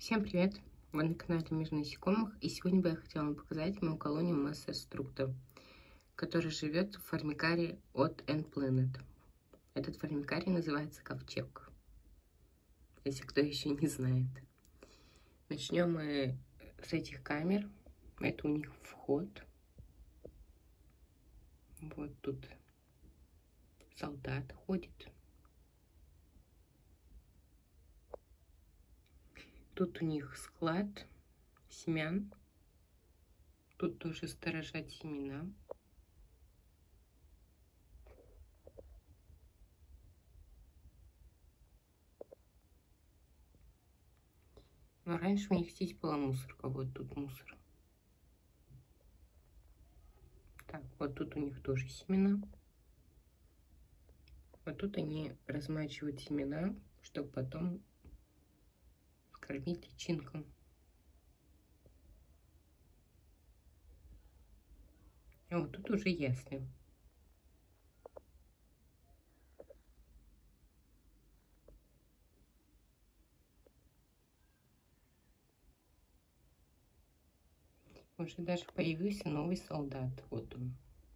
Всем привет! Вы на канале Мир насекомых, и сегодня бы я хотела вам показать мою колонию Месса Structa, которая живет в формикарии от N-Planet. Этот формикарий называется Ковчег, если кто еще не знает. Начнем мы с этих камер. Это у них вход. Вот тут солдат ходит. Тут у них склад семян. Тут тоже сторожат семена. Но раньше у них здесь была мусорка. Вот тут мусор. Так, вот тут у них тоже семена. Вот тут они размачивают семена, чтобы потом скормить личинкам. А вот тут уже ясли. Уже даже появился новый солдат. Вот он.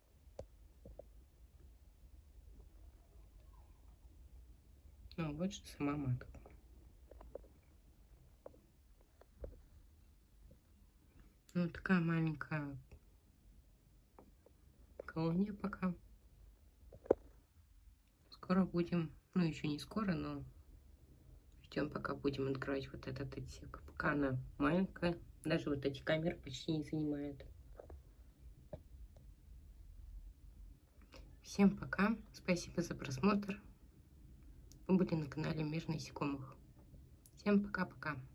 Ну, вот же сама матка. Ну, такая маленькая колония пока. Скоро будем, ну, еще не скоро, но ждем, пока будем открывать вот этот отсек. Пока она маленькая, даже вот эти камеры почти не занимает. Всем пока, спасибо за просмотр. Вы были на канале Мир насекомых. Всем пока-пока.